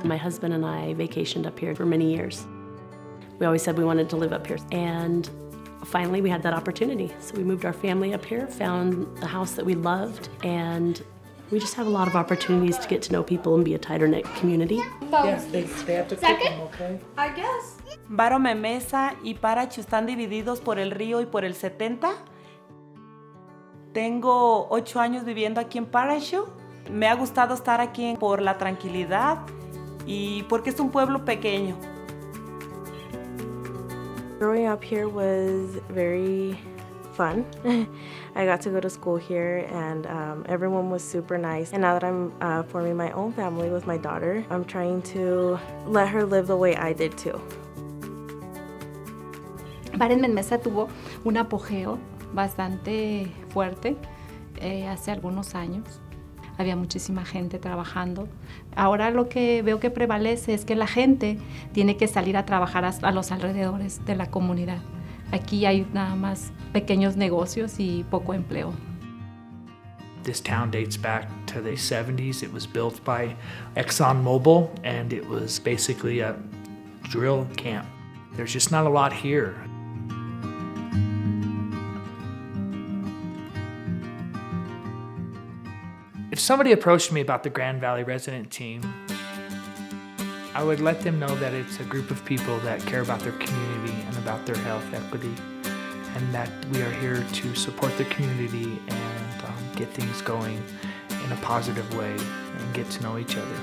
My husband and I vacationed up here for many years. We always said we wanted to live up here, and finally we had that opportunity. So we moved our family up here, found a house that we loved, and we just have a lot of opportunities to get to know people and be a tighter-knit community. Yes, they have to cook them, okay? I guess. Varo Memesa y Parachute están divididos por el río y por el 70. Tengo 8 años viviendo aquí en Parachute. Me ha gustado estar aquí por la tranquilidad y porque es un pueblo pequeño. Growing up here was very fun. I got to go to school here, and everyone was super nice. And now that I'm forming my own family with my daughter, I'm trying to let her live the way I did too. Varo Memesa tuvo un apogeo bastante fuerte hace algunos años. Había muchísima gente trabajando. Ahora lo que veo que prevalece es que la gente tiene que salir a trabajar a los alrededores de la comunidad. Aquí hay nada más pequeños negocios y poco empleo. This town dates back to the 70s. It was built by ExxonMobil, and it was basically a drill camp. There's just not a lot here. If somebody approached me about the Grand Valley Resident Team, I would let them know that it's a group of people that care about their community and about their health equity, and that we are here to support the community and get things going in a positive way and get to know each other.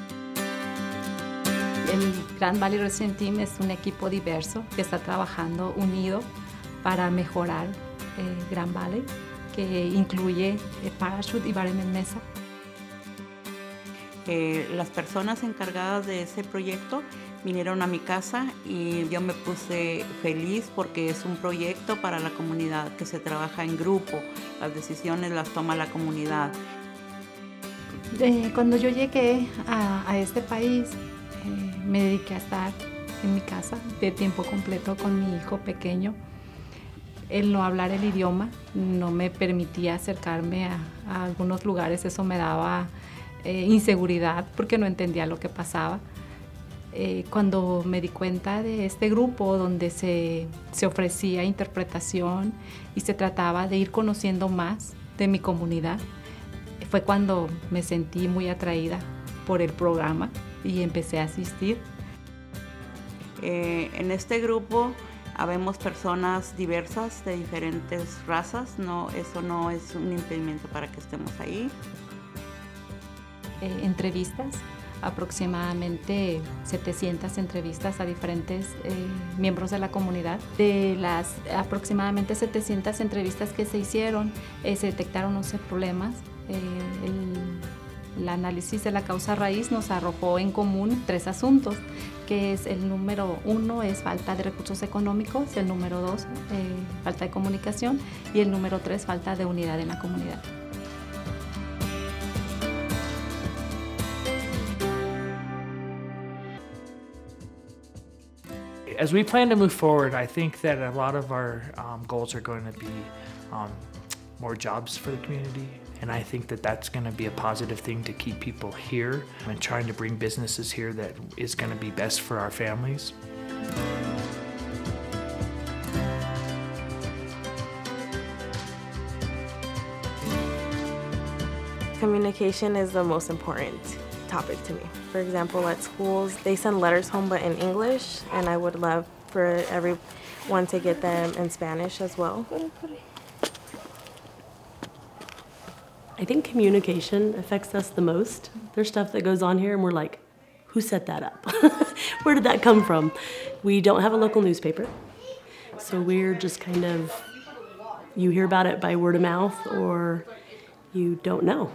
El Grand Valley Resident Team es un equipo diverso que está trabajando unido para mejorar Grand Valley, que incluye Parachute y Varo Memesa. Las personas encargadas de ese proyecto vinieron a mi casa y yo me puse feliz porque es un proyecto para la comunidad que se trabaja en grupo. Las decisiones las toma la comunidad. Cuando yo llegué a este país, me dediqué a estar en mi casa de tiempo completo con mi hijo pequeño. El no hablar el idioma no me permitía acercarme a algunos lugares, eso me daba inseguridad porque no entendía lo que pasaba. Cuando me di cuenta de este grupo donde se ofrecía interpretación y se trataba de ir conociendo más de mi comunidad, fue cuando me sentí muy atraída por el programa y empecé a asistir. En este grupo habemos personas diversas de diferentes razas, eso no es un impedimento para que estemos ahí. Entrevistas, aproximadamente 700 entrevistas a diferentes miembros de la comunidad. De las aproximadamente 700 entrevistas que se hicieron, se detectaron 11 problemas. El análisis de la causa raíz nos arrojó en común 3 asuntos, que es el número 1 es falta de recursos económicos, el número 2 falta de comunicación y el número 3 falta de unidad en la comunidad. As we plan to move forward, I think that a lot of our goals are going to be more jobs for the community. And I think that that's going to be a positive thing to keep people here and trying to bring businesses here that is going to be best for our families. Communication is the most important topic to me. For example, at schools, they send letters home but in English, and I would love for everyone to get them in Spanish as well. I think communication affects us the most. There's stuff that goes on here and we're like, who set that up? Where did that come from? We don't have a local newspaper, so we're just kind of, you hear about it by word of mouth or you don't know.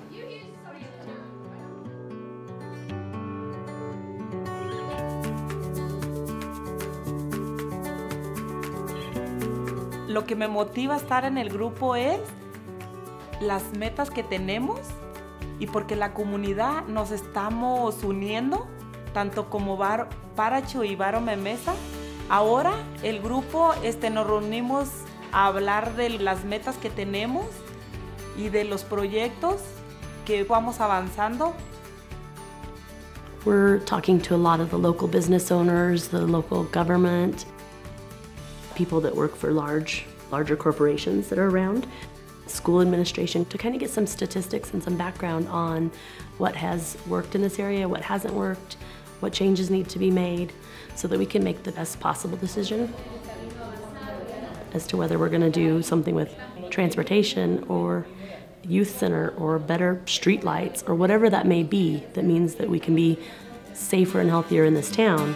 Lo que me motiva a estar en el grupo es las metas que tenemos y porque la comunidad nos estamos uniendo, tanto como Parachute y Varo Memesa. Ahora el grupo nos reunimos a hablar de las metas que tenemos y de los proyectos que vamos avanzando. We're talking to a lot of the local business owners, the local government, people that work for larger corporations that are around, school administration, to kind of get some statistics and some background on what has worked in this area, what hasn't worked, what changes need to be made, so that we can make the best possible decision as to whether we're going to do something with transportation or youth center or better street lights or whatever that may be that means that we can be safer and healthier in this town.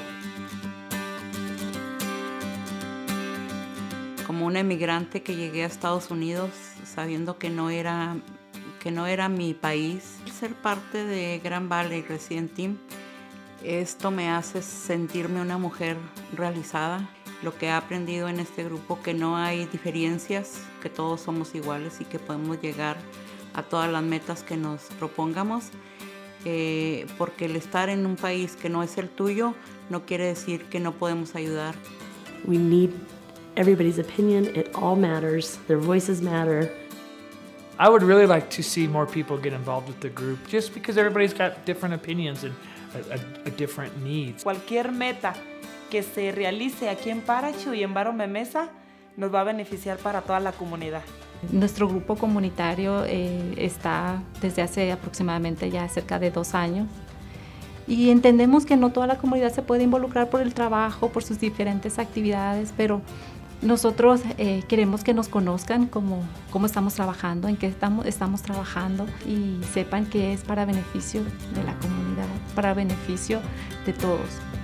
Como una emigrante que llegué a Estados Unidos sabiendo que no era mi país, ser parte de Grand Valley Resident Team, esto me hace sentirme una mujer realizada. Lo que he aprendido en este grupo, que no hay diferencias, que todos somos iguales y que podemos llegar a todas las metas que nos propongamos, porque el estar en un país que no es el tuyo no quiere decir que no podemos ayudar. We need everybody's opinion. It all matters. Their voices matter. I would really like to see more people get involved with the group, just because everybody's got different opinions and a different needs. Cualquier meta que se realice aquí en Paracho y en Varo Memesa nos va a beneficiar para toda la comunidad. Nuestro grupo comunitario está desde hace aproximadamente ya cerca de 2 años y entendemos que no toda la comunidad se puede involucrar por el trabajo, por sus diferentes actividades, pero nosotros queremos que nos conozcan cómo estamos trabajando, en qué estamos trabajando y sepan que es para beneficio de la comunidad, para beneficio de todos.